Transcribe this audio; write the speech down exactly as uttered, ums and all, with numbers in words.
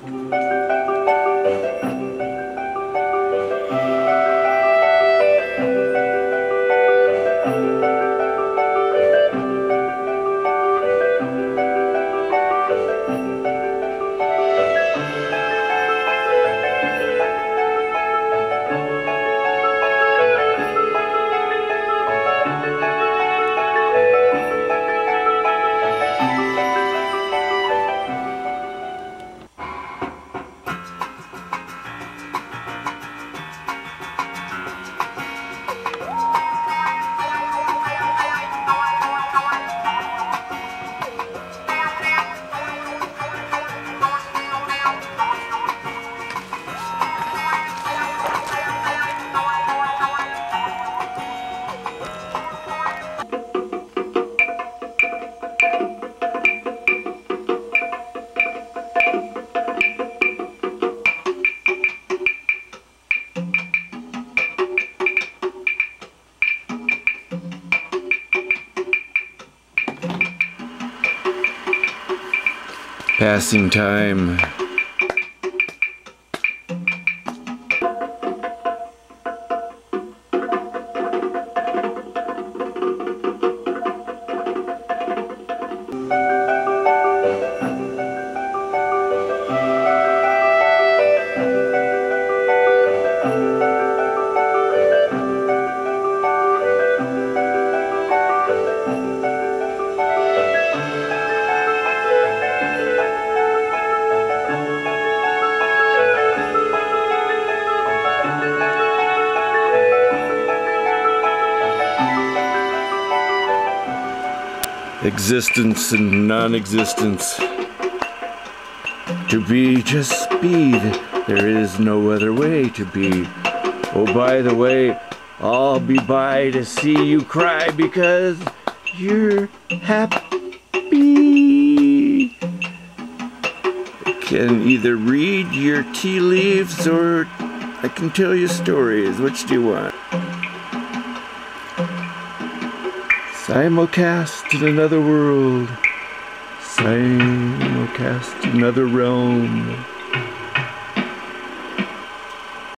Passing time. Existence and non-existence. To be, just be. There is no other way to be. Oh, by the way, I'll be by to see you cry because you're happy. I can either read your tea leaves or I can tell you stories. Which do you want? Simulcast in another world. Simulcast in another realm.